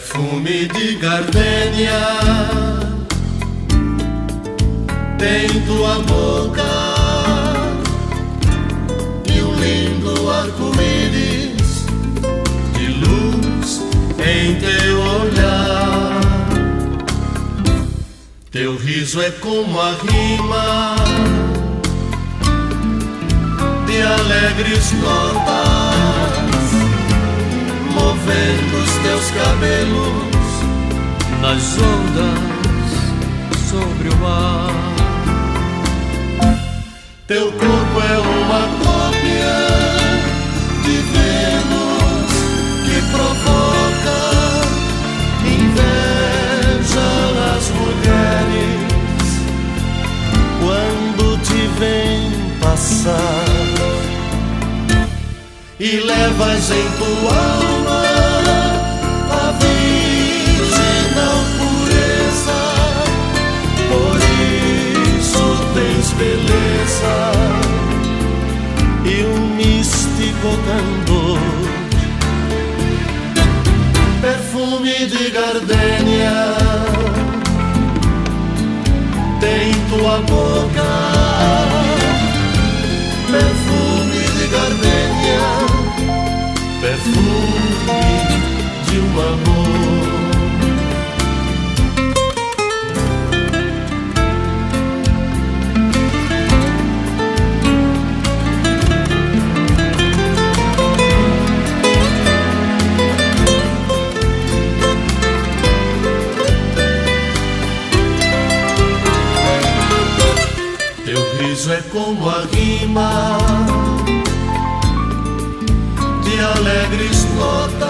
Perfume de gardenia tem tua boca e um lindo arco-íris de luz em teu olhar. Teu riso é como a rima de alegres notas, movendo os teus cabelos nas ondas sobre o mar. Teu corpo é uma cópia de Vênus que provoca inveja nas mulheres quando te vem passar. E levas em tua alma a virginal pureza, por isso tens beleza e um místico candor. Perfume de gardenia tem tua boca, perfume de gardenia, perfume de um amor. Teu riso é como a rima de alegres notas,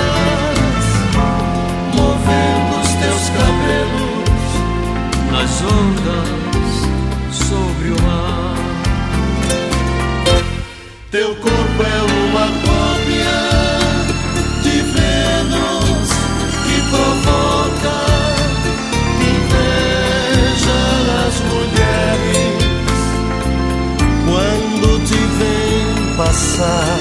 movendo os teus cabelos nas ondas sobre o mar. Teu corpo é uma cópia de Vênus que provoca inveja nas mulheres quando te vem passar.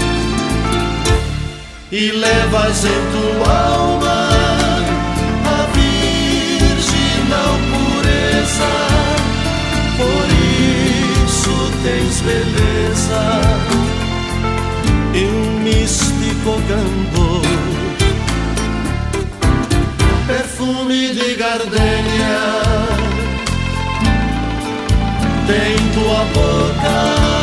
E levas em tua alma a virginal pureza, por isso tens beleza e um místico candor. Perfume de gardenia tem tua boca,